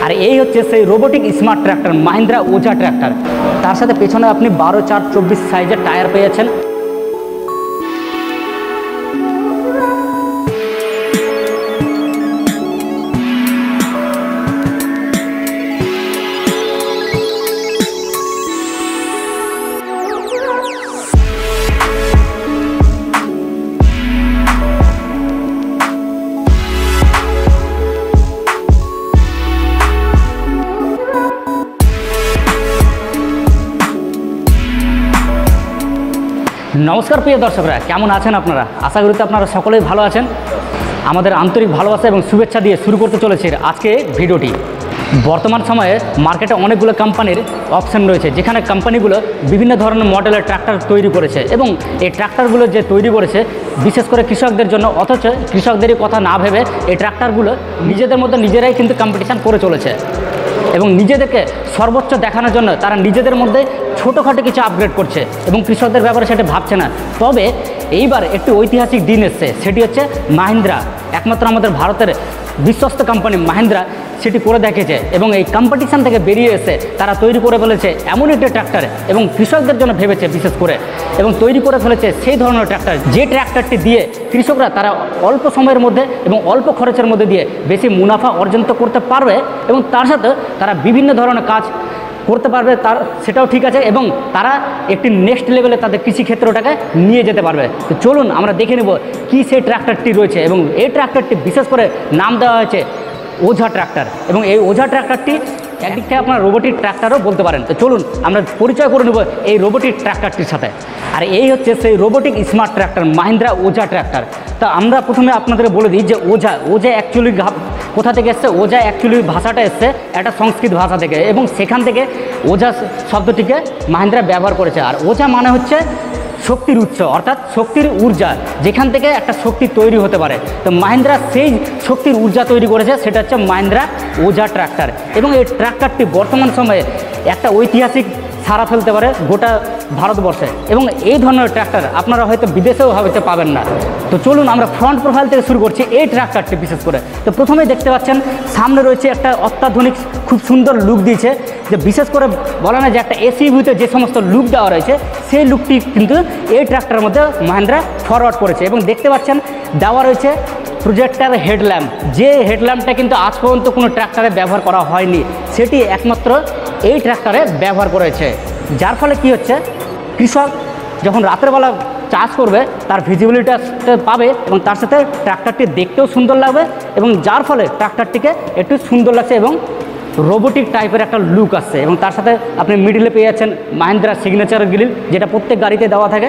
আর এই হচ্ছে সেই রোবোটিক স্মার্ট ট্র্যাক্টর মাহিন্দ্রা ওজা ট্র্যাক্টর। তার সাথে পেছনে আপনি 12/4/24 সাইজের টায়ার পেয়ে যাচ্ছেন। নমস্কার প্রিয় দর্শকরা, কেমন আছেন আপনারা? আশা করি আপনারা সকলেই ভালো আছেন। আমাদের আন্তরিক ভালোবাসা এবং শুভেচ্ছা দিয়ে শুরু করতে চলেছে আজকে ভিডিওটি। বর্তমান সময়ে মার্কেটে অনেকগুলো কোম্পানির অপশন রয়েছে, যেখানে কোম্পানিগুলো বিভিন্ন ধরনের মডেলের ট্রাক্টর তৈরি করেছে এবং এই ট্রাক্টরগুলো যে তৈরি করেছে বিশেষ করে কৃষকদের জন্য, অথচ কৃষকদেরই কথা না ভেবে এই ট্রাক্টরগুলো নিজেদের মধ্যে নিজেরাই কিন্তু কম্পিটিশান করে চলেছে এবং নিজেদেরকে সর্বোচ্চ দেখানোর জন্য তারা নিজেদের মধ্যে ছোটোখাটো কিছু আপগ্রেড করছে এবং কৃষকদের ব্যাপারে সেটা ভাবছে না। তবে এইবার একটি ঐতিহাসিক দিন এসছে, সেটি হচ্ছে মাহিন্দ্রা, একমাত্র আমাদের ভারতের বিশ্বস্ত কোম্পানি মাহিন্দ্রা সেটি করে দেখেছে এবং এই কম্পিটিশান থেকে বেরিয়ে এসে তারা তৈরি করে ফেলেছে এমন একটি ট্র্যাক্টর এবং কৃষকদের জন্য ভেবেছে বিশেষ করে, এবং তৈরি করে ফেলেছে সেই ধরনের ট্র্যাক্টর যে ট্র্যাক্টরটি দিয়ে কৃষকরা তারা অল্প সময়ের মধ্যে এবং অল্প খরচের মধ্যে দিয়ে বেশি মুনাফা অর্জন করতে পারবে এবং তার সাথে তারা বিভিন্ন ধরনের কাজ করতে পারবে, তার সেটাও ঠিক আছে এবং তারা একটি নেক্সট লেভেলে তাদের কৃষিক্ষেত্রটাকে নিয়ে যেতে পারবে। তো চলুন আমরা দেখে নেব কী সেই ট্র্যাক্টরটি রয়েছে এবং এই ট্র্যাক্টরটি বিশেষ করে নাম দেওয়া হয়েছে ওঝা ট্র্যাক্টর এবং এই ওঝা ট্র্যাক্টরটি একদিক থেকে আপনার রোবোটিক ট্র্যাক্টরও বলতে পারেন। তো চলুন আমরা পরিচয় করে নেব এই রোবোটিক ট্র্যাক্টরটির সাথে। আর এই হচ্ছে সেই রোবোটিক স্মার্ট ট্র্যাক্টর মাহিন্দ্রা ওজা ট্র্যাক্টর। তো আমরা প্রথমে আপনাদের বলে দিই যে ওজা অ্যাকচুয়ালি কোথা থেকে এসছে। ওজা অ্যাকচুয়ালি ভাষাটা এসছে একটা সংস্কৃত ভাষা থেকে এবং সেখান থেকে ওজা শব্দটিকে মাহিন্দ্রা ব্যবহার করেছে। আর ওজা মানে হচ্ছে শক্তির উৎস, অর্থাৎ শক্তির ঊর্জা, যেখান থেকে একটা শক্তি তৈরি হতে পারে। তো মাহিন্দ্রা সেই শক্তির ঊর্জা তৈরি করেছে, সেটা হচ্ছে মাহিন্দ্রা ওজা ট্র্যাক্টর এবং এই ট্র্যাক্টরটি বর্তমান সময়ে একটা ঐতিহাসিক সাড়া ফেলতে পারে গোটা ভারতবর্ষে এবং এই ধরনের ট্র্যাক্টর আপনারা হয়তো বিদেশেও হয়তো পাবেন না। তো চলুন আমরা ফ্রন্ট প্রোফাইল থেকে শুরু করছি এই ট্র্যাক্টরটি বিশেষ করে। তো প্রথমেই দেখতে পাচ্ছেন সামনে রয়েছে একটা অত্যাধুনিক খুব সুন্দর লুক দিয়েছে, যে বিশেষ করে বলা না যে একটা এসইউভিতে যে সমস্ত লুক দেওয়া রয়েছে সেই লুকটি কিন্তু এই ট্র্যাক্টরের মধ্যে মাহিন্দ্রা ফরওয়ার্ড করেছে এবং দেখতে পাচ্ছেন দেওয়া রয়েছে প্রজেক্টর হেডল্যাম্প, যে হেডল্যাম্পটা কিন্তু আজ পর্যন্ত কোনো ট্র্যাক্টরে ব্যবহার করা হয়নি, সেটি একমাত্র এই ট্র্যাক্টরে ব্যবহার করেছে। যার ফলে কি হচ্ছে, কৃষক যখন রাতের বেলা চাষ করবে তার ভিজিবিলিটি পাবে এবং তার সাথে ট্র্যাক্টরটি দেখতেও সুন্দর লাগবে এবং যার ফলে ট্র্যাক্টরটিকে একটু সুন্দর লাগছে এবং রোবোটিক টাইপের একটা লুক আসছে এবং তার সাথে আপনি মিডিলে পেয়ে যাচ্ছেন মাহিন্দ্রা সিগনেচার গ্রিল, যেটা প্রত্যেক গাড়িতে দেওয়া থাকে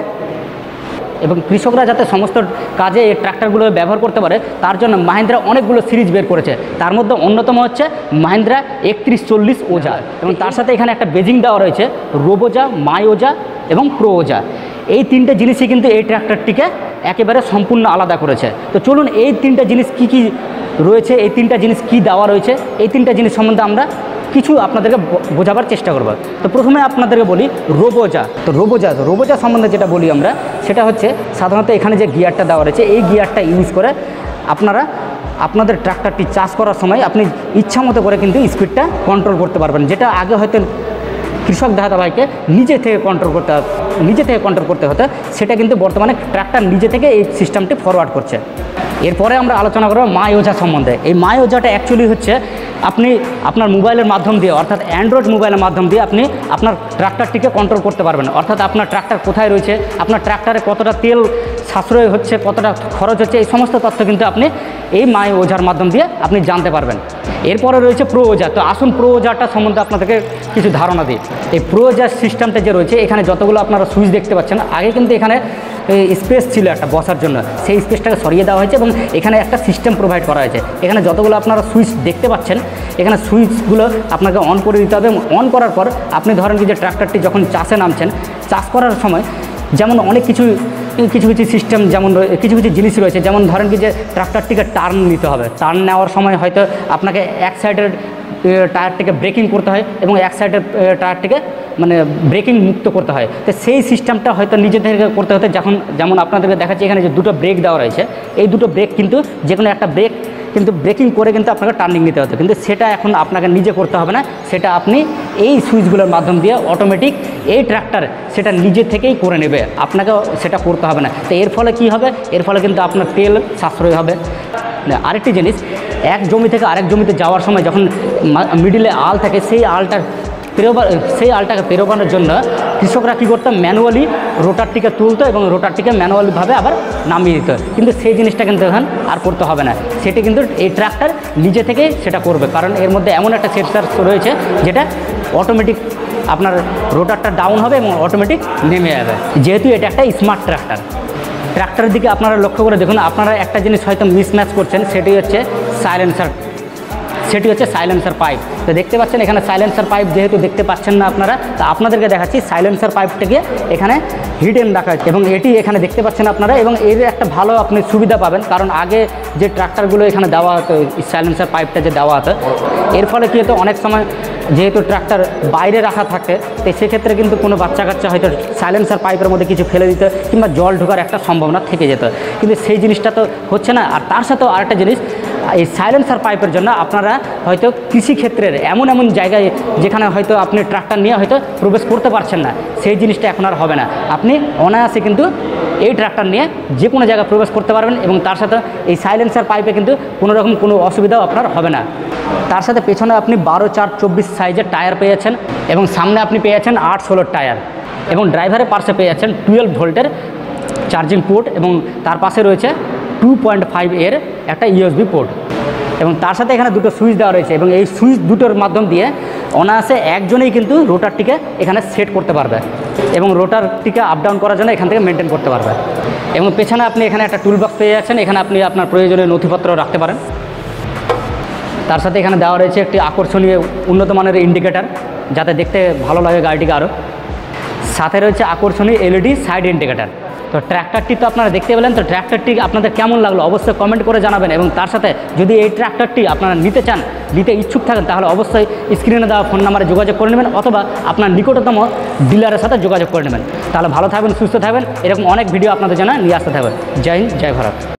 এবং কৃষকরা যাতে সমস্ত কাজে এই ট্র্যাক্টরগুলো ব্যবহার করতে পারে তার জন্য মাহিন্দ্রা অনেকগুলো সিরিজ বের করেছে। তার মধ্যে অন্যতম হচ্ছে মাহিন্দ্রা 3140 ওজা এবং তার সাথে এখানে একটা বেজিং দেওয়া রয়েছে রোবোজা, মাই ওজা এবং প্রো ওজা। এই তিনটে জিনিসই কিন্তু এই ট্র্যাক্টরটিকে একেবারে সম্পূর্ণ আলাদা করেছে। তো চলুন এই তিনটা জিনিস কি কি রয়েছে, এই তিনটা জিনিস কি দেওয়া রয়েছে, এই তিনটা জিনিস সম্বন্ধে আমরা কিছু আপনাদেরকে বোঝাবার চেষ্টা করব। তো প্রথমে আপনাদেরকে বলি রোবোজা। তো রোবোজা সম্বন্ধে যেটা বলি আমরা, সেটা হচ্ছে সাধারণত এখানে যে গিয়ারটা দেওয়া রয়েছে এই গিয়ারটা ইউজ করে আপনারা আপনাদের ট্র্যাক্টরটি চাষ করার সময় আপনি ইচ্ছা মতো করে কিন্তু স্পিডটা কন্ট্রোল করতে পারবেন, যেটা আগে হয়তো কৃষক দাদা ভাইকে নিজে থেকে কন্ট্রোল করতে হতো, সেটা কিন্তু বর্তমানে ট্র্যাক্টর নিজে থেকে এই সিস্টেমটি ফরওয়ার্ড করছে। এরপরে আমরা আলোচনা করব মাই ওজা সম্বন্ধে। এই মাই ওজাটা অ্যাকচুয়ালি হচ্ছে আপনি আপনার মোবাইলের মাধ্যম দিয়ে, অর্থাৎ অ্যান্ড্রয়েড মোবাইলের মাধ্যম দিয়ে আপনি আপনার ট্র্যাক্টরটিকে কন্ট্রোল করতে পারবেন, অর্থাৎ আপনার ট্র্যাক্টর কোথায় রয়েছে, আপনার ট্র্যাক্টরে কতটা তেল সাশ্রয় হচ্ছে, কতটা খরচ হচ্ছে, এই সমস্ত তথ্য কিন্তু আপনি এই মাই ওজার মাধ্যম দিয়ে আপনি জানতে পারবেন। এরপরে রয়েছে প্রো ওজা। তো আসুন প্রো ওজাটা সম্বন্ধে আপনাদেরকে কিছু ধারণা দিই। এই প্রো ওজার সিস্টেমটা যে রয়েছে, এখানে যতগুলো আপনারা সুইচ দেখতে পাচ্ছেন, আগে কিন্তু এখানে স্পেস ছিল একটা বসার জন্য, সেই স্পেসটাকে সরিয়ে দেওয়া হয়েছে এবং এখানে একটা সিস্টেম প্রোভাইড করা হয়েছে। এখানে যতগুলো আপনারা সুইচ দেখতে পাচ্ছেন, এখানে সুইচগুলো আপনাকে অন করে দিতে হবে এবং অন করার পর আপনি ধরেন কি যে ট্র্যাক্টরটি যখন চাষে নামছেন, চাষ করার সময় যেমন অনেক কিছু সিস্টেম, যেমন কিছু জিনিস রয়েছে, যেমন ধরেন কি যে ট্র্যাক্টরটিকে টার্ন নিতে হবে, টার্ন নেওয়ার সময় হয়তো আপনাকে এক সাইডের টায়ারটিকে ব্রেকিং করতে হয় এবং এক সাইডের টায়ারটিকে মানে ব্রেকিং মুক্ত করতে হয়। তো সেই সিস্টেমটা হয়তো নিজে থেকে করতে হতে, যেমন আপনাদেরকে দেখাচ্ছি এখানে যে দুটো ব্রেক দেওয়া রয়েছে, এই দুটো ব্রেক কিন্তু যে কোনো একটা ব্রেক কিন্তু ব্রেকিং করে কিন্তু আপনাকে টার্নিং নিতে হতো, কিন্তু সেটা এখন আপনাকে নিজে করতে হবে না, সেটা আপনি এই সুইচগুলোর মাধ্যম দিয়ে অটোমেটিক এই ট্র্যাক্টর সেটা নিজে থেকেই করে নেবে, আপনাকে সেটা করতে হবে না। তো এর ফলে কি হবে, এর ফলে কিন্তু আপনার তেল সাশ্রয় হবে। আরেকটি জিনিস, এক জমি থেকে আরেক জমিতে যাওয়ার সময় যখন মিডিলে আল থাকে, সেই আলটাকে পেরোবানোর জন্য কৃষকরা কী করতো, ম্যানুয়ালি রোটারটিকে তুলতো এবং রোটারটিকে ম্যানুয়ালিভাবে আবার নামিয়ে দিত, কিন্তু সেই জিনিসটা কিন্তু এখন আর করতে হবে না, সেটি কিন্তু এই ট্র্যাক্টর নিজে থেকে সেটা করবে, কারণ এর মধ্যে এমন একটা সেন্সর রয়েছে যেটা অটোমেটিক আপনার রোটারটা ডাউন হবে এবং অটোমেটিক নেমে যাবে। যেহেতু এটা একটা স্মার্ট ট্র্যাক্টরের দিকে আপনারা লক্ষ্য করে দেখুন, আপনারা একটা জিনিস হয়তো মিসম্যাচ করছেন, সেটি হচ্ছে সাইলেন্সার পাইপ। তো দেখতে পাচ্ছেন এখানে সাইলেন্সার পাইপ যেহেতু দেখতে পাচ্ছেন না আপনারা, তো আপনাদেরকে দেখাচ্ছি সাইলেন্সার পাইপটাকে এখানে হিডেন রাখা আছে এবং এটি এখানে দেখতে পাচ্ছেন আপনারা, এবং এর একটা ভালো আপনি সুবিধা পাবেন, কারণ আগে যে ট্রাক্টরগুলো এখানে দেওয়া হতো সাইলেন্সার পাইপটা যে দেওয়া হতো, এর ফলে কী হতো, অনেক সময় যেহেতু ট্রাক্টর বাইরে রাখা থাকে, তো সেক্ষেত্রে কিন্তু কোনো বাচ্চা কাচ্চা হয়তো সাইলেন্সার পাইপের মধ্যে কিছু ফেলে দিত কিংবা জল ঢোকার একটা সম্ভাবনা থেকে যেত, কিন্তু সেই জিনিসটা তো হচ্ছে না। আর তার সাথেও আরেকটা জিনিস, এই সাইলেন্সার পাইপের জন্য আপনারা হয়তো কৃষিক্ষেত্রের এমন জায়গায় যেখানে হয়তো আপনি ট্রাক্টর নিয়ে হয়তো প্রবেশ করতে পারছেন না, সেই জিনিসটা এখন আর হবে না, আপনি অনায়াসে কিন্তু এই ট্রাক্টর নিয়ে যে কোনো জায়গায় প্রবেশ করতে পারবেন, এবং তার সাথে এই সাইলেন্সার পাইপে কিন্তু কোনো অসুবিধাও আপনার হবে না। তার সাথে পেছনে আপনি 12/4/24 সাইজের টায়ার পেয়ে যাচ্ছেন, এবং সামনে আপনি পেয়ে যাচ্ছেন 8/16 টায়ার, এবং ড্রাইভারের পাশে পেয়ে যাচ্ছেন 12 ভোল্টের চার্জিং পোর্ট, এবং তার পাশে রয়েছে 2.5 এর একটা USB পোর্ট, এবং তার সাথে এখানে দুটো সুইচ দেওয়া রয়েছে, এবং এই সুইচ দুটোর মাধ্যম দিয়ে অনায়াসে একজনেই কিন্তু রোটারটিকে এখানে সেট করতে পারবে এবং রোটারটিকে আপ ডাউন করার জন্য এখান থেকে মেনটেন করতে পারবে। এবং পেছনে আপনি এখানে একটা টুল বক্স পেয়ে যাচ্ছেন, এখানে আপনি আপনার প্রয়োজনীয় নথিপত্র রাখতে পারেন। তার সাথে এখানে দেওয়া রয়েছে একটি আকর্ষণীয় উন্নত মানের ইন্ডিকেটার, যাতে দেখতে ভালো লাগে গাড়িটিকে আরও। সাথে রয়েছে আকর্ষণীয় LED সাইড ইন্ডিকেটার। তো ট্র্যাক্টরটি তো আপনারা দেখতে পেলেন, তো ট্র্যাক্টরটি আপনাদের কেমন লাগলো অবশ্যই কমেন্ট করে জানাবেন, এবং তার সাথে যদি এই ট্র্যাক্টরটি আপনারা নিতে ইচ্ছুক থাকেন, তাহলে অবশ্যই স্ক্রিনে দেওয়া ফোন নাম্বারে যোগাযোগ করে নেবেন, অথবা আপনার নিকটতম ডিলারের সাথে যোগাযোগ করে নেবেন। তাহলে ভালো থাকবেন, সুস্থ থাকবেন, এরকম অনেক ভিডিও আপনাদের জন্য নিয়ে আসতে থাকবেন। জয় হিন্দ, জয় ভারত।